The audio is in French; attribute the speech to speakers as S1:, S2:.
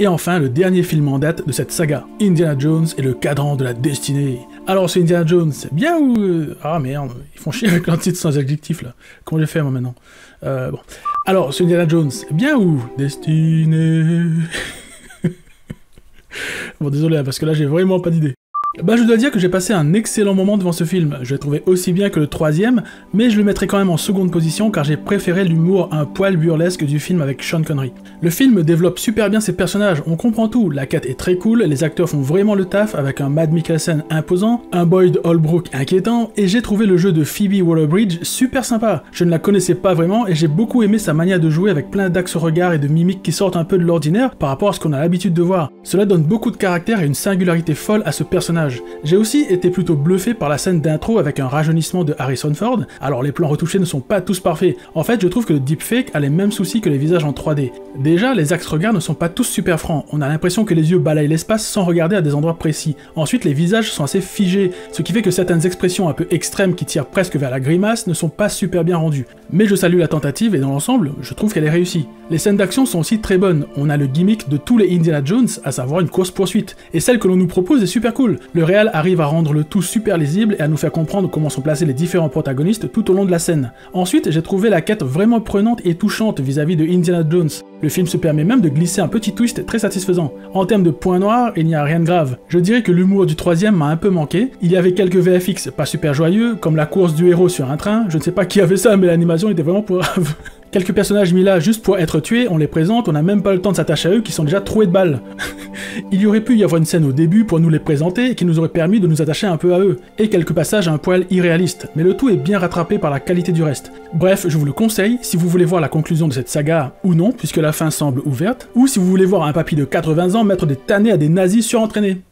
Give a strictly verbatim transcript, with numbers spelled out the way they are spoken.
S1: Et enfin, le dernier film en date de cette saga, Indiana Jones et le cadran de la destinée. Alors, c'est Indiana Jones, bien ou... Ah merde, ils font chier avec leur titre sans adjectif, là. Comment j'ai fait, moi, maintenant euh, bon. Alors, c'est Indiana Jones, bien ou Destinée. Bon, désolé, parce que là, j'ai vraiment pas d'idée. Bah je dois dire que j'ai passé un excellent moment devant ce film, je l'ai trouvé aussi bien que le troisième, mais je le mettrai quand même en seconde position car j'ai préféré l'humour un poil burlesque du film avec Sean Connery. Le film développe super bien ses personnages, on comprend tout, la quête est très cool, les acteurs font vraiment le taf avec un Mads Mikkelsen imposant, un Boyd Holbrook inquiétant, et j'ai trouvé le jeu de Phoebe Waller-Bridge super sympa. Je ne la connaissais pas vraiment et j'ai beaucoup aimé sa manière de jouer avec plein d'axes regards et de mimiques qui sortent un peu de l'ordinaire par rapport à ce qu'on a l'habitude de voir. Cela donne beaucoup de caractère et une singularité folle à ce personnage. J'ai aussi été plutôt bluffé par la scène d'intro avec un rajeunissement de Harrison Ford. Alors les plans retouchés ne sont pas tous parfaits. En fait, je trouve que le deepfake a les mêmes soucis que les visages en trois D. Déjà, les axes regards ne sont pas tous super francs. On a l'impression que les yeux balayent l'espace sans regarder à des endroits précis. Ensuite, les visages sont assez figés, ce qui fait que certaines expressions un peu extrêmes qui tirent presque vers la grimace ne sont pas super bien rendues. Mais je salue la tentative et dans l'ensemble, je trouve qu'elle est réussie. Les scènes d'action sont aussi très bonnes. On a le gimmick de tous les Indiana Jones, à savoir une course-poursuite. Et celle que l'on nous propose est super cool. Le réal arrive à rendre le tout super lisible et à nous faire comprendre comment sont placés les différents protagonistes tout au long de la scène. Ensuite, j'ai trouvé la quête vraiment prenante et touchante vis-à-vis de Indiana Jones. Le film se permet même de glisser un petit twist très satisfaisant. En termes de points noirs, il n'y a rien de grave. Je dirais que l'humour du troisième m'a un peu manqué. Il y avait quelques V F X pas super joyeux, comme la course du héros sur un train. Je ne sais pas qui avait ça, mais l'animation était vraiment pourrave. Quelques personnages mis là juste pour être tués, on les présente, on n'a même pas le temps de s'attacher à eux qui sont déjà troués de balles. Il y aurait pu y avoir une scène au début pour nous les présenter et qui nous aurait permis de nous attacher un peu à eux, et quelques passages un poil irréalistes, mais le tout est bien rattrapé par la qualité du reste. Bref, je vous le conseille, si vous voulez voir la conclusion de cette saga, ou non, puisque la fin semble ouverte, ou si vous voulez voir un papy de quatre-vingts ans mettre des tannés à des nazis surentraînés.